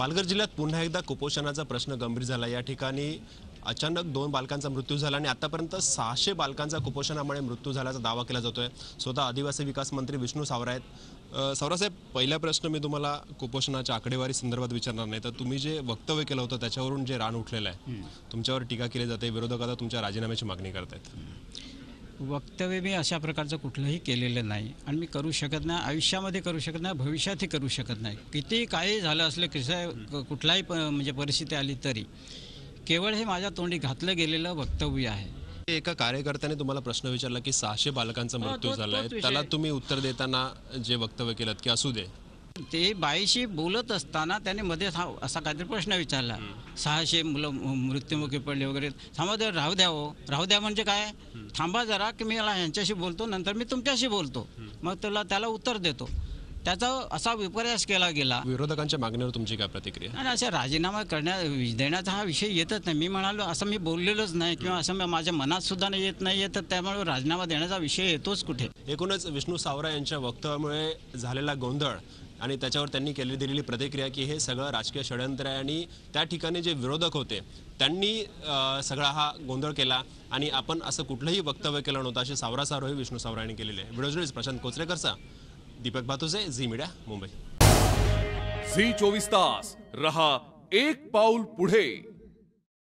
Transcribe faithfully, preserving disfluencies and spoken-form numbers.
पालघर जिल्ह्यात पुन्हा एकदा कुपोषणाचा प्रश्न गंभीर झाला। या ठिकाणी अचानक दोन बालकांचा मृत्यू झाला आणि आतापर्यंत सहाशे बालकांचा कुपोषणामुळे मृत्यू झाल्याचा दावा केला जातोय। स्वतः आदिवासी विकास मंत्री विष्णू सावरा आहेत। सावरा साहेब, पहिला प्रश्न मी तुम्हाला कुपोषणाच्या आकडेवारी संदर्भात विचारणार नाही, तर तुम्ही जे वक्तव्य केलं होतं त्याच्यावरून जे रान उठलेलं आहे, तुमच्यावर टीका केली जाते, विरोधक आता तुमच्या राजीनाम्याची मागणी करतायत। वक्तव्य मी अशा प्रकारचं कुठलंही केलेलं नाही आणि मी करू शकत नाही, आयुष्यामध्ये करू शकत नाही, भविष्यातही करू शकत नाही। किती काही झालं असलं, कसं कुठलाही म्हणजे परिस्थिती आली तरी केवळ हे माझ्या तोंडी घातलं गेलेलं वक्तव्य आहे। एका कार्यकर्त्याने तुम्हाला प्रश्न विचारला की सहाशे बालकांचा मृत्यू झालाय, त्याला तुम्ही उत्तर देताना जे वक्तव्य केलं की असू दे, ते बाईशी बोलत असताना त्याने मध्ये असा काहीतरी प्रश्न विचारला, सहाशे मुलं मृत्युमुखी पडले वगैरे। थांबा, जर राहू द्या, हो राहू द्या म्हणजे काय, थांबा जरा की मी यांच्याशी बोलतो, नंतर मी तुमच्याशी बोलतो, मग त्याला त्याला उत्तर देतो। त्याचा असा विपर्यास केला गेला। विरोधकांच्या मागणीवर तुमची काय प्रतिक्रिया? आणि अशा राजीनामा करण्या देण्याचा हा विषय येतच नाही। मी म्हणालो असं मी बोललेलोच नाही किंवा असं माझ्या मनात सुद्धा नाही येत नाही, तर त्यामुळे राजीनामा देण्याचा विषय येतोच कुठे। एकूणच विष्णू सावरा यांच्या वक्तव्यामुळे झालेला गोंधळ आणि त्याच्यावर त्यांनी केली दिलेली प्रतिक्रिया की हे सगळं राजकीय षडयंत्र आहे आणि त्या ठिकाणी जे विरोधक होते त्यांनी सगळा हा गोंधळ केला आणि आपण असं कुठलंही वक्तव्य केलं नव्हतं, अशी सावरा सारोही विष्णू सावरा यांनी केलेले आहे। व्हिडिओ जर्नलिस्ट प्रशांत कोचरेकरचा, दीपक भातुसे, झी मीडिया, मुंबई। झी चोवीस तास रहा एक पाऊल पुढे।